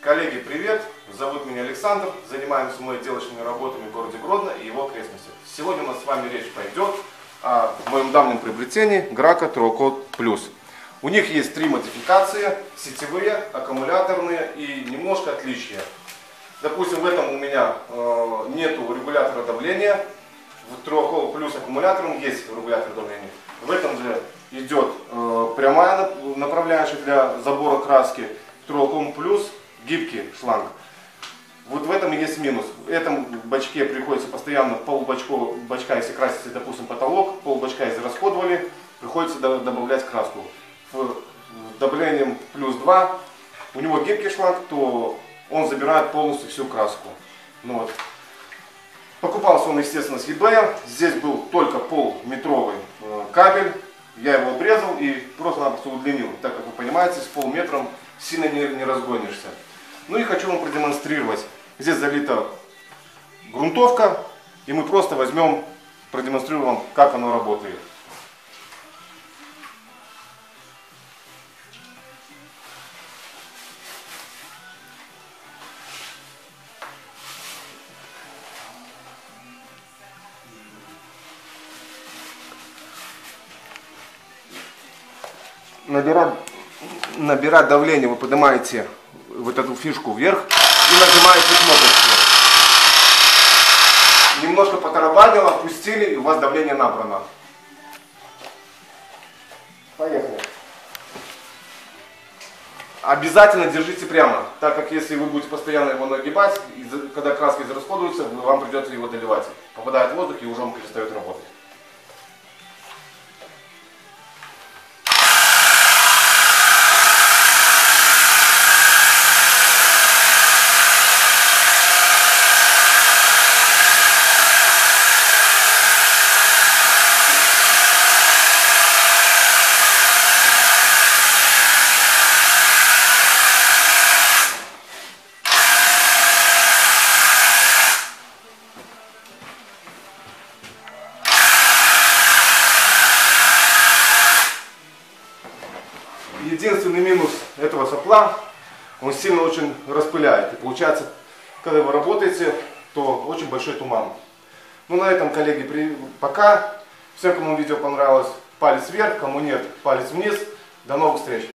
Коллеги, привет! Зовут меня Александр. Занимаемся мы отделочными работами в городе Гродно и его окрестностях. Сегодня у нас с вами речь пойдет о моем давнем приобретении Graco Truecoat Plus. У них есть три модификации: сетевые, аккумуляторные и немножко отличия. Допустим, в этом у меня нету регулятора давления. В Truecoat Plus аккумулятором есть регулятор давления. В этом же идет прямая направляющая для забора краски. В Truecoat Plus гибкий шланг. Вот в этом и есть минус. В этом бачке приходится постоянно бачка, если красится, допустим, потолок, полбачка израсходовали, приходится добавлять краску. Давлением плюс 2, у него гибкий шланг, то он забирает полностью всю краску. Ну вот. Покупался он, естественно, с eBay. Здесь был только полметровый кабель. Я его обрезал и просто-напросто удлинил. Так как вы понимаете, с полметром сильно не разгонишься. Ну и хочу вам продемонстрировать. Здесь залита грунтовка, и мы просто возьмем, продемонстрируем вам, как оно работает. Набирать давление вы поднимаете вот эту фишку вверх и нажимаете кнопочку. Немножко потарабанило, опустили, и у вас давление набрано. Поехали. Обязательно держите прямо, так как если вы будете постоянно его нагибать, когда краска израсходуется, вам придется его доливать. Попадает в воздух, и уже он перестает работать. Единственный минус этого сопла, он сильно очень распыляет. И получается, когда вы работаете, то очень большой туман. Ну на этом, коллеги, пока. Всем, кому видео понравилось, палец вверх, кому нет, палец вниз. До новых встреч!